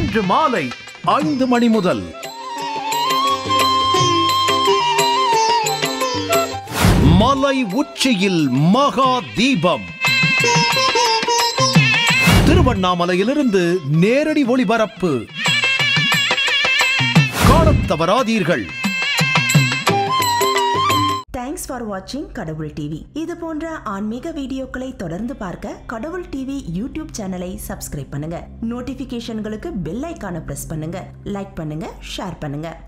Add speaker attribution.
Speaker 1: இன்று மாலை 5 மணி முதல். மலை உச்சியில் மகா தீபம். திருவண்ணாமலையிலிருந்து நேரடி ஒளிபரப்பு. காணத் தவறாதீர்கள்.
Speaker 2: Thanks for watching Kadavul TV. இது போன்ற ஆன்மீக வீடியோக்களை தொடர்ந்து பார்க்க கடவுள் டிவி யூடியூப் சேனலை சப்ஸ்கிரைப் பண்ணுங்க. நோட்டிபிகேஷன்களுக்கு பெல் ஐகானை பிரஸ் பண்ணுங்க. லைக் பண்ணுங்க, ஷேர் பண்ணுங்க.